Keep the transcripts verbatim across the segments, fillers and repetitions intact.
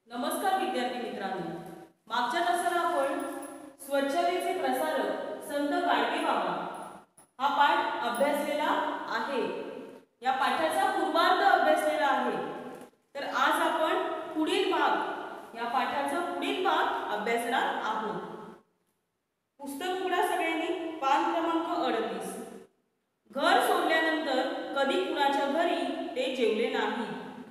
नमस्कार विद्यार्थी मित्रांनो, मागच्या तासाला आपण स्वच्छतेचे प्रसारक संत गाडगेबाबा हा पाठ अभ्यासलेला आहे। या पाठाचा पूर्वार्ध अभ्यासलेला आहे। तर आज आपण पुढील भाग या पाठाचा पुढील भाग अभ्यासणार आहोत। पुस्तक उघडा सगळ्यांनी, पान क्रमांक अडतीस। घर सोडल्यानंतर कधी कुणाच्या घरी ते जेवले नाही।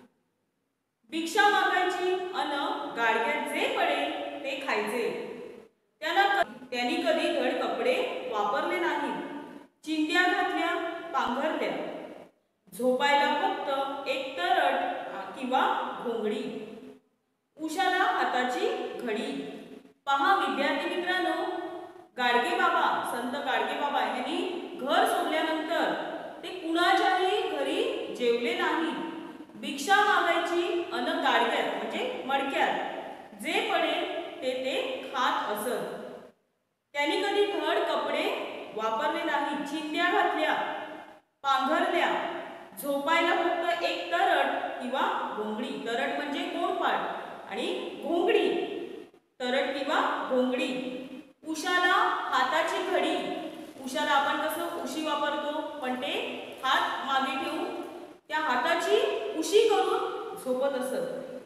भिक्षा मागायची अन गाडग्यात जे पडेल ते खायचे। त्याला त्यांनी कधी धड कपडे वापरले नाही। चिंध्या घातल्या, पांघरल्या, झोपायला फक्त एक तरड किंवा घोंगडी, उशाला हाताची घडी। पहा विद्यार्थी मित्रांनो, गाडगेबाबा संत गाडगेबाबा यांनी घर सोडल्यानंतर ते कुणाच्याही घरी जेवले नाही। भिक्षा मागायची अन गाडग्यात म्हणजे मडक्यात जे पडेल ते ते खात असत। त्यांनी कधी धड कपडे वापरले नाही। चिंध्या घातल्या, पांघरल्या, झोपायला फक्त एक तरड किंवा घोंगडी। तरड म्हणजे गोंडपाट आणि घोंगडी तरड किंवा घोंगडी। उशाला हाताची घडी। उशाला आपण कसं उशी वापरतो, पण ते हात मागे ठेवून त्या हाताची उशी करून झोपत असत।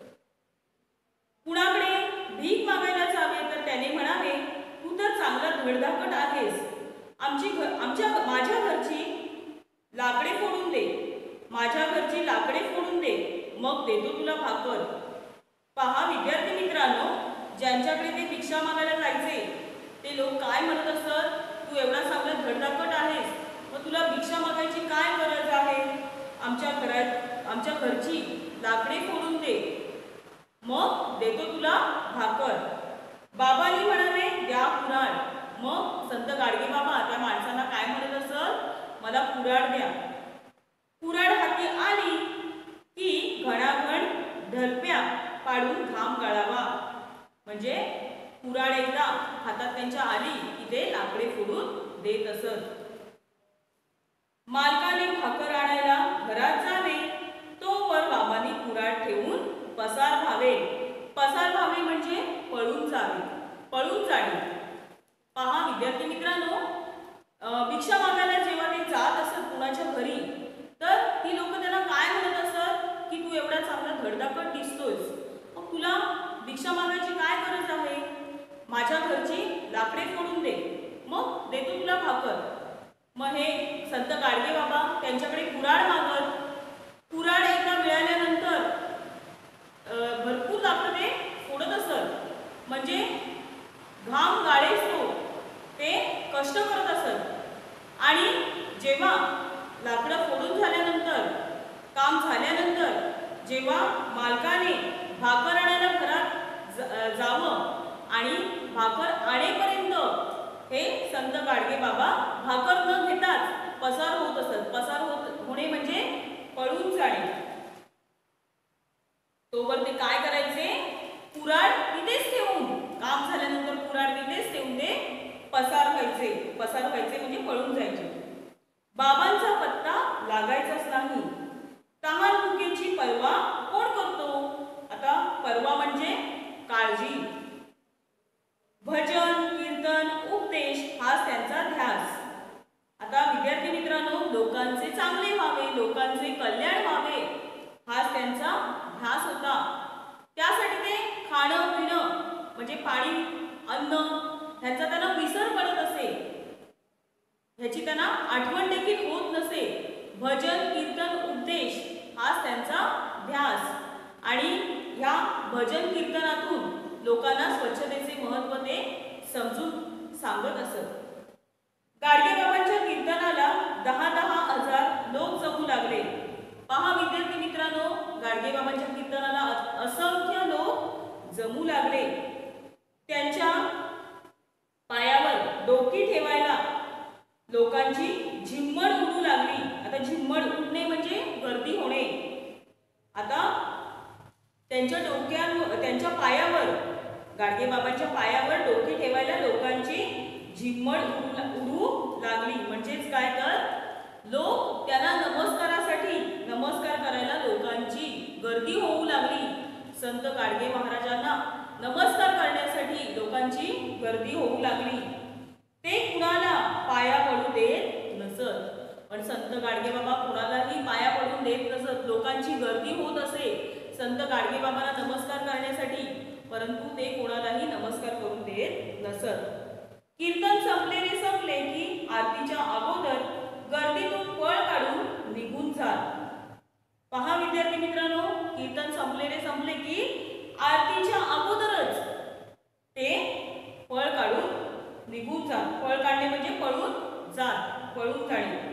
कुणाकडे भीक मागायला जावे तर त्याने म्हणावे, तू तर चांगला धडधाकट आहेस, आमची घर आमच्या माझ्या घरची लाकडे फोडून दे, माझ्या घरची लाकडे फोडून दे, मग देतो तुला भाकर। पहा विद्यार्थी मित्रांनो, ज्यांच्याकडे ते भिक्षा मागायला जायचे ते लोक काय म्हणत असत, तू एवढा चांगला धडधाकट आहेस, मग तुला भिक्षा मागायची काय गरज आहे, आमच्या घरात आमच्या घरची लाकडे फोडून दे, मग देतो तुला भाकर। बाबांनी म्हणावे, द्या कुऱ्हाड। मग संत गाडगेबाबा त्या माणसांना काय म्हणत असत, मला कुऱ्हाड द्या। कुऱ्हाड हाती आली की घणाघण ढलप्या पाडून घाम गाळावा। म्हणजे कुऱ्हाड एकदा हातात त्यांच्या आली की ते लाकडे फोडून देत असत। मालकाने भाकर आणायला घरात जावे, तोवर बाबांनी कुऱ्हाड ठेवून पसार व्हावे। पसार व्हावे म्हणजे पळून जावे, पळून जाणे। पहा विद्यार्थी मित्रांनो, भिक्षा मागायला जेव्हा ते जात असत कुणाच्या घरी, तर ती लोक त्याला काय म्हणत असत की तू एवढा चांगला धडधाकट दिसतोयस, मग तुला भिक्षा मागायची काय गरज आहे, माझ्या घरची लाकडे फोडून दे, मग देतो तुला भाकर। मग हे संत गाडगेबाबा त्यांच्याकडे कुऱ्हाड मागत, कुऱ्हाड एकदा मिळाल्यानंतर भरपूर लाकडं ते फोडत असत, म्हणजे घाम गाळेस तो ते कष्ट करत असत। आणि जेव्हा लाकडं फोडून झाल्यानंतर, काम झाल्यानंतर जेव्हा मालकाने भाकर आणायला घरात जावं आणि भाकर आणेपर्यंत हे संत गाडगेबाबा भाकर न घेताच पसार होत असत। पसार होत होणे म्हणजे पळून जाणे। तोवर ते काय करायचे, कुऱ्हाड तिथेच ठेवून, काम झाल्यानंतर कुऱ्हाड तिथेच ठेवून ते पसार व्हायचे। पसार व्हायचे म्हणजे पळून जायचे। बाबांचा पत्ता लागायचाच नाही। तहान भुकेची पर्वा कोण करतो। आता पर्वा म्हणजे काळजी। भजन, कीर्तन, उपदेश हाच त्यांचा ध्यास। आता विद्यार्थी मित्रांनो, लोकांचे चांगले व्हावे, लोकांचे कल्याण व्हावे हाच त्यांचा ध्यास होता। त्यासाठी ते खाणं पिणं म्हणजे पाणी, अन्न ह्याचा त्यांना विसर पडत असे, ह्याची त्यांना आठवण देखील होत नसे। भजन, कीर्तन, उपदेश हाच त्यांचा ध्यास। आणि ह्या भजन कीर्तनातून लोकांना स्वच्छतेचे महत्त्व ते समजून सांगत असत। गाडगेबाबांच्या कीर्तनाला दहा दहा हजार लोक जमू लागले। पहा विद्यार्थी मित्रांनो, गाडगेबाबांच्या कीर्तनाला असंख्य लोक जमू लागले। त्यांच्या पायावर डोकी ठेवायला लोकांची झिम्मड उडू लागली। आता झिम्मड उडणे म्हणजे गर्दी होणे। आता त्यांच्या डोक्यावर, त्यांच्या पायावर, गाडगेबाबांच्या पायावर डोकी ठेवायला लोकांची झिम्मड उडू लागली। म्हणजेच काय, तर लोक त्यांना नमस्कारासाठी नमस्कार करायला लोकांची गर्दी होऊ लागली। संत गाडगे महाराजांना नमस्कार करण्यासाठी लोकांची गर्दी होऊ लागली. ते कुणाला पाया पडू देत नसत. पण संत गाडगे बाबा कुणालाही पाया पडून देत नसत. लोकांची गर्दी होत असे संत गाडगे बाबांना नमस्कार करण्यासाठी, परंतु ते कोणालाही नमस्कार करून देत नसत. कीर्तन संपले रे संपले की आरतीच्या अगोदर गर्दीतून पळ काढून निघून जात. पहा विद्यार्थी मित्रांनो, कीर्तन संपले रे संपले की आरतीच्या अगोदरच ते पळ काढून निघून जात. पळ काढणे म्हणजे पळून जात, पळून जाणे.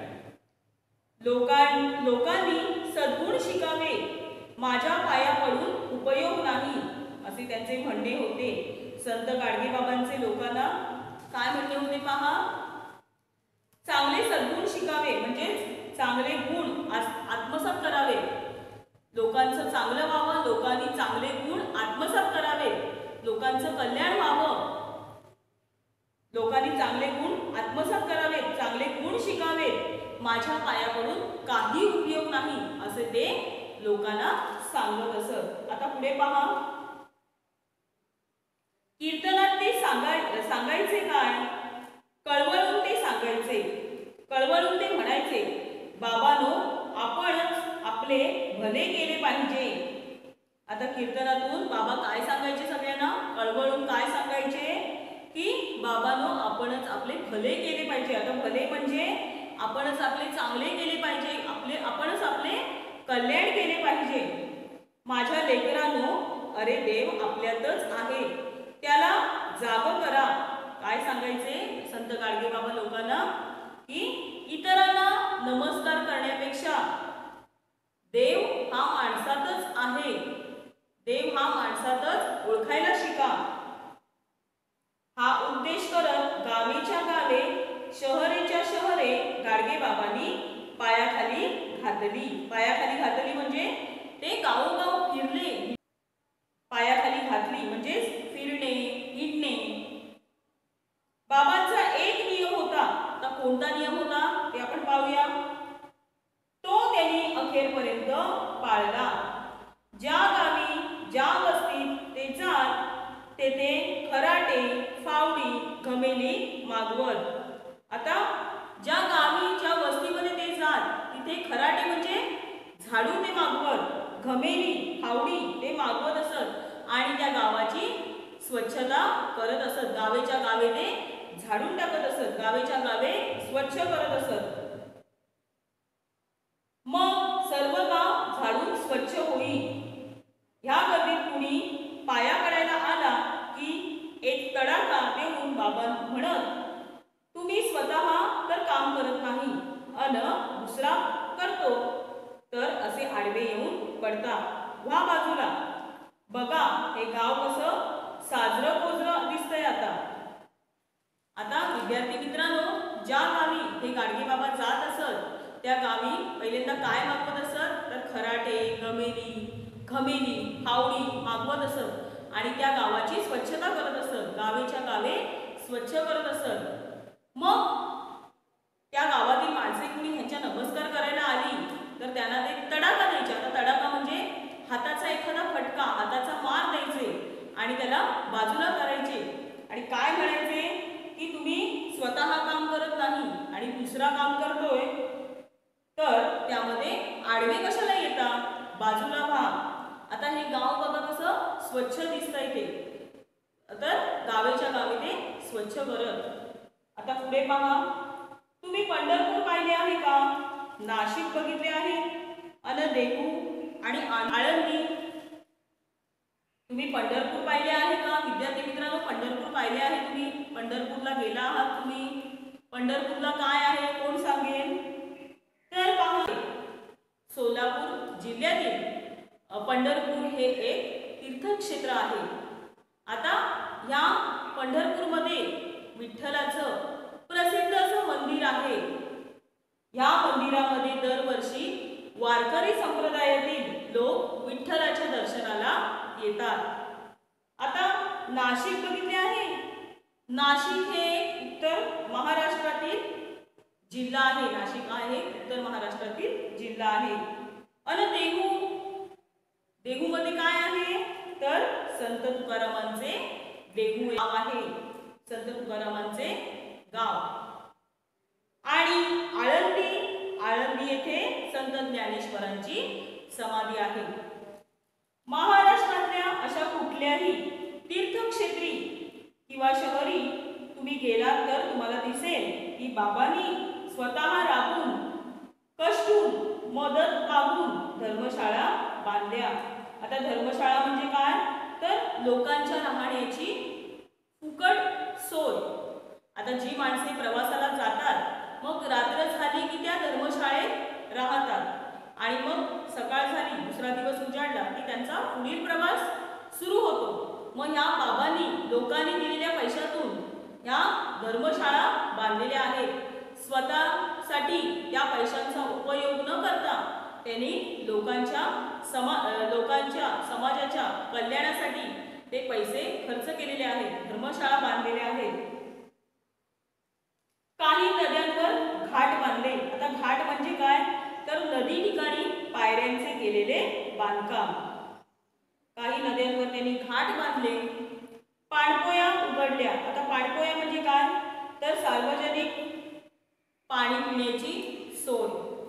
लोकां लोकांनी सद्गुण शिकावे, माझ्या पाया पडून उपयोग नाही, असे त्यांचे म्हणणे होते. संत गाडगे बाबांचे लोकांना काय म्हणणे होते पहा. चांगले सद्गुण शिकावे म्हणजे चांगले गुण आत्मसात करावे. लोकांचं चांगलं व्हावं, लोकांनी चांगले गुण आत्मसात करावे, लोकांचं कल्याण व्हावं, लोकांनी चांगले गुण आत्मसात करावे, चांगले गुण शिकावे, माझ्या पायाकडून काही उपयोग नाही, असे ते लोकांना सांगत असत. आता पुढे पहा. कीर्तनात ते सांगाय सांगायचे काय? कळवळून ते सांगायचे, कळवळून ते म्हणायचे, बाबानो आपणच आपले भले केले पाहिजे. आता कीर्तनातून बाबा काय सांगायचे सगळ्यांना? कळवळून काय सांगायचे की बाबानो आपणच आपले भले केले पाहिजे. आता भले म्हणजे आपणच आपले चांगले केले पाहिजे, आपले आपणच आपले कल्याण केले पाहिजे. माझ्या लेकरांनो, अरे देव आपल्यातच आहे, त्याला जाग करा. काय सांगायचे संत गाडगे बाबा लोकांना की इतरांना नमस्कार करण्यापेक्षा देव हा माणसातच आहे, देव हा माणसातच ओळखायला शिका. हा उद्देश करत गावेच्या गावे शहरेच्या शहरे गाडगे बाबांनी पायाखाली घातली. पायाखाली घातली म्हणजे ते गावोगाव फिरले. पायाखाली घातली म्हणजे फिरणे, हिंडणे. बाबांचा एक नियम होता. आता कोणता नियम होता ते आपण पाहूया. तो त्यांनी अखेरपर्यंत पाळला. ज्या गावी ज्या वस्तीत ते जात तेथे खराटे, फावडी, घमेली मागवत. आता ज्या गावी ज्या वस्तीमध्ये ते जात तिथे खराटे म्हणजे झाडू ते मागवत, घमेली फावडी ते मागवत असत आणि त्या गावाची स्वच्छता करत असत. गावेच्या गावे ते झाडून टाकत असत, गावेच्या गावे स्वच्छ करत असत. मग सर्व गाव झाडून स्वच्छ होईल. ह्या गर्दीत कुणी पाया पडायला आला की एक तडाखा देऊन बाबा म्हणत, तुम्ही स्वतः तर काम करत नाही अन दुसरा करतो तर असे आडवे येऊन पडता, व्हा बाजूला. बघा हे गाव कसं साजरं कोजरं दिसतंय. आता आता विद्यार्थी मित्रांनो, ज्या गावी हे गाडगे बाबा जात असत त्या गावी पहिल्यांदा काय मागवत असत तर खराटे, गमेली, घमेली, फावडी मागवत असत आणि त्या गावाची स्वच्छता करत असत. गावेच्या गावे स्वच्छ करत असत. मग त्या गावातील माणसे कुणी ह्यांच्या नमस्कार करायला आली तर त्यांना ते तडाखा द्यायचे. आता तडाखा म्हणजे हाताचा एखादा फटका, हाताचा मार द्यायचे आणि त्याला बाजूला करायचे आणि काय म्हणायचे की तुम्ही स्वतः काम करत नाही आणि दुसरा काम करतोय तर त्यामध्ये आडवे कशाला येता, बाजूला व्हा. आता हे गाव बघा कसं स्वच्छ दिसतंय ते, तर गावेच्या गावी ते स्वच्छ करत. आता पुढे पहा. तुम्ही पंढरपूर पाहिले आहे का? नाशिक बघितले आहे अन देहू आणि आळंदी. तुम्ही पंढरपूर पाहिले आहे का विद्यार्थी मित्रांनो? पंढरपूर पाहिले आहे तुम्ही? पंढरपूरला गेला आहात तुम्ही? पंढरपूरला काय आहे कोण सांगेल? तर पहा, सोलापूर जिल्ह्यातील पंढरपूर हे एक तीर्थक्षेत्र आहे. आता ह्या पंढरपूरमध्ये विठ्ठलाचं प्रसिद्ध असं मंदिर आहे. ह्या मंदिरामध्ये दरवर्षी वारकरी संप्रदायातील लोक विठ्ठलाच्या दर्शनाला येतात. आता नाशिक बघितले आहे. नाशिक हे उत्तर महाराष्ट्रातील जिल्हा आहे. नाशिक आहे उत्तर महाराष्ट्रातील जिल्हा आहे. आणि देहू, देहूमध्ये काय आहे संत तुकारामांचे देहू गाव आहे, संत तुकारामांचे गाव. आणि आळंदी, आळंदी येथे संत ज्ञानेश्वरांची समाधी आहे. महाराष्ट्रातल्या अशा कुठल्याही तीर्थक्षेत्री किंवा शहरी तुम्ही गेलात तर तुम्हाला दिसेल की बाबांनी स्वतः राबून कष्टून मदत मागून धर्मशाळा बांधल्या. आता धर्मशाळा म्हणजे काय तर लोकांच्या राहण्याची फुकट सोय. आता जी माणसे प्रवासाला जातात मग रात्र झाली की त्या धर्मशाळेत राहतात आणि मग सकाळ झाली दुसरा दिवस उजाडला की त्यांचा पुढील प्रवास सुरू होतो. मग ह्या बाबांनी लोकांनी दिलेल्या पैशातून ह्या धर्मशाळा बांधलेल्या आहेत. स्वतःसाठी त्या पैशांचा उपयोग न करता त्यांनी लोकांच्या समा लोकांच्या समाजाच्या कल्याणासाठी ते पैसे खर्च केलेले आहेत, धर्मशाळा बांधलेल्या आहेत. काही नद्यांवर घाट बांधले. आता घाट म्हणजे काय तर नदी ठिकाणी पायऱ्यांचे केलेले बांधकाम. काही नद्यांवर त्यांनी घाट बांधले. पाणपोया उघडल्या. आता पाणपोया म्हणजे काय तर सार्वजनिक पाणी पिण्याची सोय.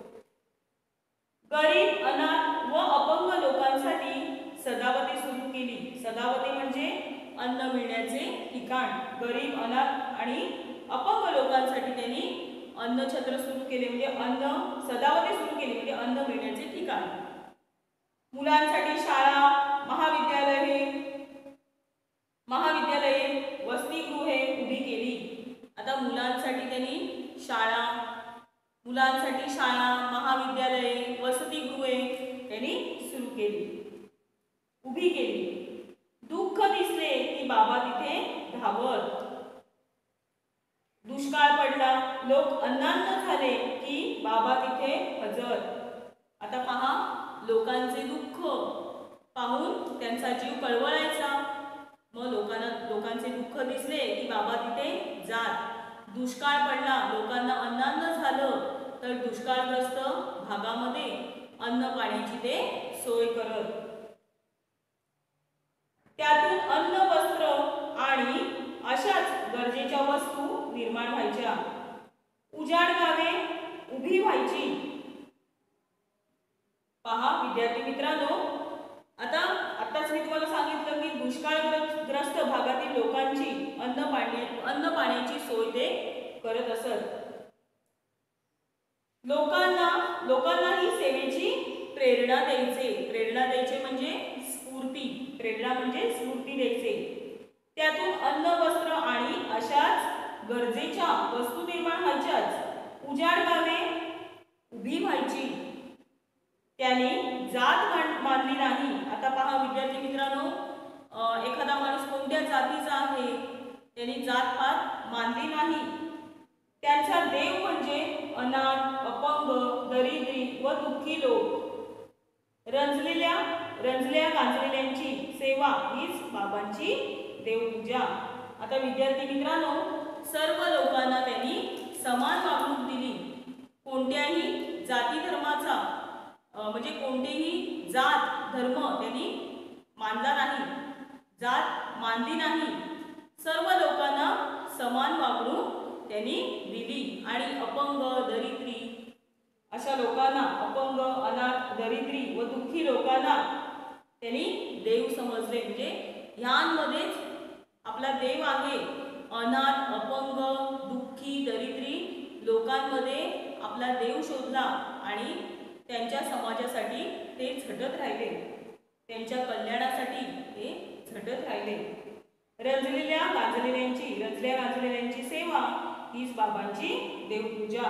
गरीब अनाथ व अपंग लोकांसाठी सदावती सुरू केली. सदावती म्हणजे अन्न मिळण्याचे ठिकाण. गरीब अनाथ आणि अपंग लोकांसाठी त्यांनी अन्नछत्र सुरू केले म्हणजे अन्न सदावती सुरू केली म्हणजे अन्न मिळण्याचे ठिकाण. मुलांसाठी शाळा, महाविद्यालये महाविद्यालये वसतिगृहे उभी केली. आता मुलांसाठी त्यांनी शाळा मुलांसाठी शाळा महाविद्यालये वसतिगृहे त्यांनी सुरू केली उभी केली. दुःख दिसले की बाबा तिथे धावत. दुष्काळ पडला लोक अन्नान्न झाले की बाबा तिथे हजर. आता पहा लोकांचे दुःख पाहून त्यांचा जीव कळवळायचा. मग लोकांना लोकांचे दुःख दिसले की बाबा तिथे जात. दुष्काळ पडला लोकांना अन्नान्न झालं तर दुष्काळग्रस्त भागामध्ये अन्न पाण्याची ते सोय करत. त्यातून अन्न वस्त्र आणि अशाच गरजेच्या वस्तू निर्माण व्हायच्या. उजाड गावे उभी व्हायची. पहा विद्यार्थी मित्रांनो, आता आताच मी तुम्हाला सांगितलं की दुष्काळग्रस्त भागातील लोकांची अन्न पाणी अन्न पाण्याची सोय ते करत असत. लोकांना लोकांनाही सेवेची प्रेरणा द्यायचे. प्रेरणा द्यायचे म्हणजे स्फूर्ती. प्रेरणा म्हणजे स्फूर्ती द्यायचे. त्यातून अन्न वस्त्र आणि अशाच गरजेच्या वस्तू निर्माण व्हायच्याच. उजाड गावे उभी व्हायची. त्याने जात मानली नाही. आता पहा विद्यार्थी मित्रांनो, एखादा माणूस कोणत्या जातीचा आहे त्यांनी जात पात मानली नाही. त्यांचा देव म्हणजे अनाथ अपंग दरिद्री व दुःखी लोक. रंजलेल्या रंजल्या गांजलेल्यांची सेवा हीच बाबांची देवपूजा. आता विद्यार्थी मित्रांनो, सर्व लोकांना त्यांनी समान वागणूक दिली. कोणत्याही जाती धर्माचा म्हणजे कोणतेही जात धर्म त्यांनी मानला नाही, जात मानली नाही. सर्व लोकांना समान वागणूक त्यांनी दिली. आणि अपंग दरिद्री अशा लोकांना, अपंग अनाथ दरिद्री व दुःखी लोकांना त्यांनी देव समजले. म्हणजे ह्यांमध्येच आपला देव आहे. अनाथ अपंग दुःखी दरिद्री लोकांमध्ये आपला देव शोधला आणि त्यांच्या समाजासाठी ते झटत राहिले, त्यांच्या कल्याणासाठी ते झटत राहिले. रंजलेल्या गांजलेल्यांची रंजल्या गांजलेल्यांची सेवा हीच बाबांची देवपूजा.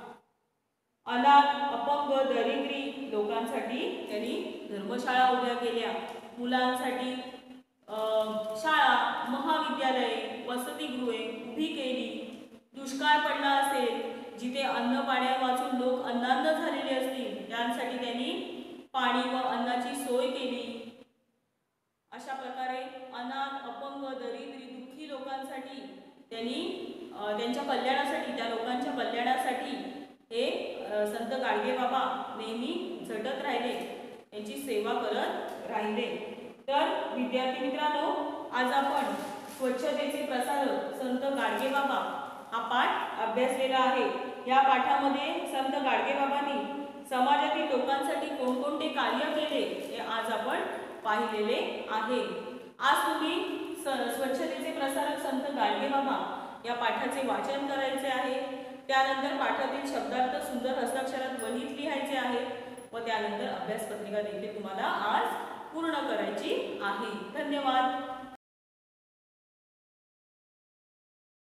अनाथ अपंग दरिद्री लोकांसाठी त्यांनी धर्मशाळा उभ्या केल्या. मुलांसाठी शाळा महाविद्यालये वसतिगृहे उभी केली. दुष्काळ पडला असेल जिथे अन्न पाण्या वाचून लोक अन्नान्न झालेले असतील त्यांसाठी त्यांनी पाणी व अन्नाची सोय केली. अशा प्रकारे अनाथ अपंग दरिद्री दुःखी लोकांसाठी त्यांनी त्यांच्या कल्याणासाठी त्या लोकांच्या कल्याणासाठी हे संत गाडगे बाबा नेहमी झटत राहिले, त्यांची सेवा करत राहिले. तर विद्यार्थी मित्रांनो, आज आपण स्वच्छतेचे प्रसारक संत गाडगेबाबा हा पाठ अभ्यासलेला आहे। या पाठामध्ये संत गाडगेबाबांनी समाजातील लोकांसाठी कोणकोणते कार्य केले हे आज आपण पाहिलेले आहे। आज तुम्ही स्वच्छतेचे प्रसारक संत गाडगेबाबा या पाठाचे वाचन करायचे आहे। त्यानंतर पाठातील शब्दार्थ सुंदर हस्ताक्षरात वहीत लिहायचे आहे व त्यानंतर अभ्यास पत्रिका देखील तुम्हाला आज पूर्ण करायची आहे। धन्यवाद।